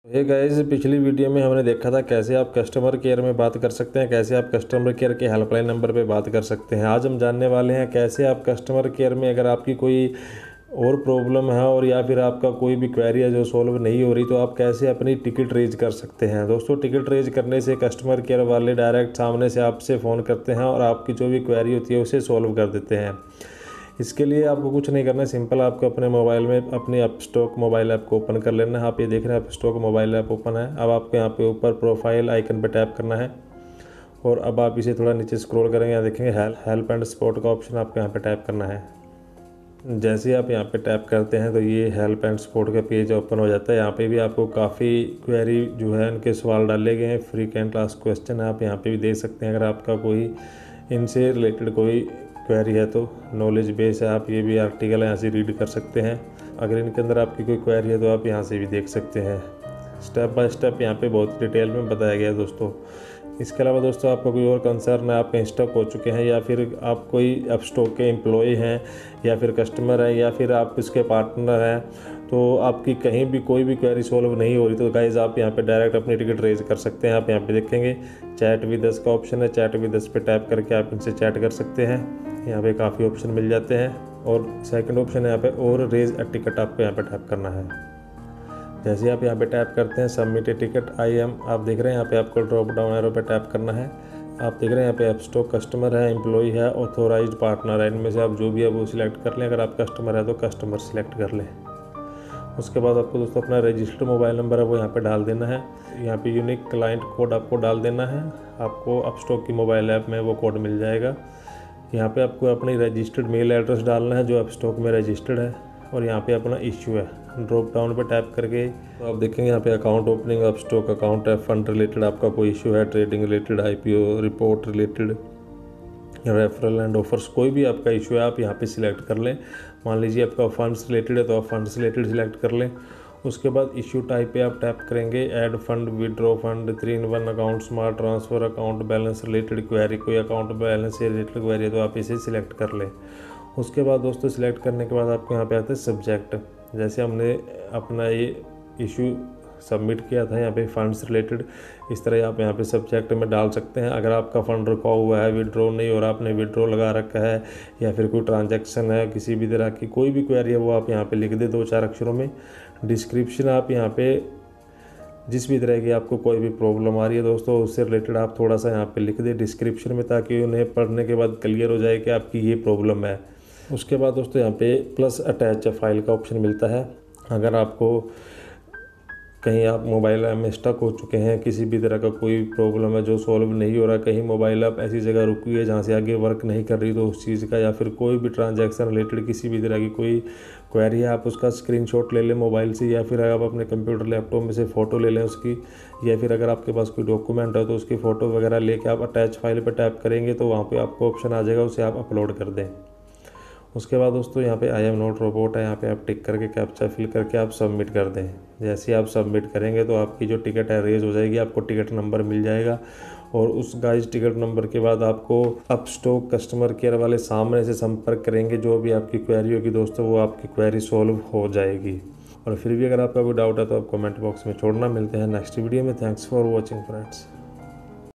Hey guys, पिछली video में हमने देखा था कैसे आप कस्टमर केयर में बात कर सकते हैं, कैसे आप कस्टमर केयर के हेल्पलाइन नंबर पे बात कर सकते हैं। आज हम जानने वाले हैं कैसे आप कस्टमर केयर में अगर आपकी कोई और प्रॉब्लम है और या फिर आपका कोई भी क्वेरी है जो सॉल्व नहीं हो रही, तो आप कैसे अपनी टिकट रेज कर सकते हैं। दोस्तों, टिकट रेज करने से कस्टमर केयर वाले डायरेक्ट सामने से आपसे फ़ोन करते हैं और आपकी जो भी क्वेरी होती है उसे सॉल्व कर देते हैं। इसके लिए आपको कुछ नहीं करना है, सिंपल आपको अपने मोबाइल में अपनी ऐप स्टॉक मोबाइल ऐप को ओपन कर लेना है। आप ये देख रहे हैं Upstox mobile app open है। अब आपको यहाँ पे ऊपर प्रोफाइल आइकन पे टैप करना है और अब आप इसे थोड़ा नीचे स्क्रॉल करेंगे, यहाँ देखेंगे हेल्प एंड सपोर्ट का ऑप्शन, आपको यहाँ पे टैप करना है। जैसे ही आप यहाँ पे टैप करते हैं तो ये हेल्प एंड सपोर्ट का पेज ओपन हो जाता है। यहाँ पे भी आपको काफ़ी क्वेरी जो है उनके सवाल डाले गए हैं, फ्रीक्वेंट आस्क्ड क्वेश्चन आप यहाँ पे भी देख सकते हैं। अगर आपका कोई इनसे रिलेटेड कोई क्वेरी है तो नॉलेज बेस है, आप ये भी आर्टिकल यहाँ से रीड कर सकते हैं। अगर इनके अंदर आपकी कोई क्वेरी है तो आप यहाँ से भी देख सकते हैं। स्टेप बाय स्टेप यहाँ पे बहुत डिटेल में बताया गया है दोस्तों। इसके अलावा दोस्तों, आपका कोई और कंसर्न है, आप कहीं स्टक हो चुके हैं या फिर आप कोई ऐप स्टॉक के एम्प्लॉय हैं या फिर कस्टमर हैं या फिर आप इसके पार्टनर हैं, तो आपकी कहीं भी कोई भी क्वेरी सॉल्व नहीं हो रही, तो गाइज़ आप यहाँ पे डायरेक्ट अपनी टिकट रेज कर सकते हैं। आप यहाँ पे देखेंगे चैट विद अस का ऑप्शन है, चैट विद अस पे टैप करके आप इनसे चैट कर सकते हैं। यहाँ पे काफ़ी ऑप्शन मिल जाते हैं और सेकंड ऑप्शन है यहाँ पे और रेज अ टिकट, आपको यहाँ पे टैप करना है। जैसे आप यहाँ पे टैप करते हैं submit a ticket I am, आप देख रहे हैं यहाँ पे आपको ड्रॉप डाउन एरो पे टैप करना है। आप देख रहे हैं यहाँ पे ऐप स्टॉक कस्टमर है, एम्प्लॉय है, ऑथोराइज्ड पार्टनर है, इनमें से आप जो भी है वो सिलेक्ट कर लें। अगर आप कस्टमर है तो कस्टमर सिलेक्ट कर लें। उसके बाद आपको दोस्तों अपना रजिस्टर्ड मोबाइल नंबर है वो यहाँ पे डाल देना है। यहाँ पे यूनिक क्लाइंट कोड आपको डाल देना है, आपको ऐप स्टॉक की मोबाइल ऐप में वो कोड मिल जाएगा। यहाँ पे आपको अपनी रजिस्टर्ड मेल एड्रेस डालना है जो ऐप स्टॉक में रजिस्टर्ड है और यहाँ पे अपना इश्यू है। ड्रॉप डाउन पे टैप करके तो आप देखेंगे यहाँ पे account opening, Upstox account है, फंड रिलेटेड आपका कोई इश्यू है, trading related, IPO report related, referral and offers, कोई भी आपका इशू है आप यहाँ पे सिलेक्ट कर लें। मान लीजिए आपका फंड्स रिलेटेड है तो आप फंड्स रिलेटेड सिलेक्ट कर लें। उसके बाद इशू टाइप पे आप टैप करेंगे, add fund, withdraw fund, 3-in-1 account, smart transfer account, balance related query, कोई अकाउंट बैलेंस से रिलेटेड क्वेरी है तो आप इसे सिलेक्ट कर लें। उसके बाद दोस्तों सिलेक्ट करने के बाद आपको यहाँ पे आता है सब्जेक्ट। जैसे हमने अपना ये इशू सबमिट किया था यहाँ पे फंड्स रिलेटेड, इस तरह आप यहाँ पे सब्जेक्ट में डाल सकते हैं। अगर आपका फ़ंड रुका हुआ है, विड्रॉ नहीं हो रहा, आपने विड्रॉ लगा रखा है या फिर कोई ट्रांजैक्शन है, किसी भी तरह की कोई भी क्वेरी है वो आप यहाँ पे लिख दे 2-4 अक्षरों में। डिस्क्रिप्शन आप यहाँ पे जिस भी तरह की आपको कोई भी प्रॉब्लम आ रही है दोस्तों उससे रिलेटेड आप थोड़ा सा यहाँ पे लिख दें डिस्क्रिप्शन में, ताकि उन्हें पढ़ने के बाद क्लियर हो जाए कि आपकी ये प्रॉब्लम है। उसके बाद दोस्तों यहाँ पे प्लस अटैच फाइल का ऑप्शन मिलता है। अगर आपको कहीं आप मोबाइल ऐप में स्टक हो चुके हैं, किसी भी तरह का कोई प्रॉब्लम है जो सॉल्व नहीं हो रहा, कहीं मोबाइल ऐप ऐसी जगह रुकी है जहाँ से आगे वर्क नहीं कर रही, तो उस चीज़ का या फिर कोई भी ट्रांजैक्शन रिलेटेड किसी भी तरह की कोई क्वेरी है, आप उसका स्क्रीनशॉट ले लें मोबाइल से या फिर आप अपने कंप्यूटर लैपटॉप में से फ़ोटो ले लें उसकी, या फिर अगर आपके पास कोई डॉक्यूमेंट है तो उसकी फ़ोटो वगैरह लेके आप अटैच फाइल पर टैप करेंगे तो वहाँ पर आपको ऑप्शन आ जाएगा, उसे आप अपलोड कर दें। उसके बाद दोस्तों यहाँ पे आई एम नॉट रोबोट है, यहाँ पे आप टिक करके कैप्चा फिल करके आप सबमिट कर दें। जैसे आप सबमिट करेंगे तो आपकी जो टिकट है रेज हो जाएगी, आपको टिकट नंबर मिल जाएगा और उस गाइस टिकट नंबर के बाद आपको ऐप स्टॉक कस्टमर केयर वाले सामने से संपर्क करेंगे। जो भी आपकी क्वेरी होगी दोस्तों वो आपकी क्वेरी सॉल्व हो जाएगी। और फिर भी अगर आपका कोई डाउट है तो आप कमेंट बॉक्स में छोड़ना। मिलते हैं नेक्स्ट वीडियो में। Thanks for watching friends.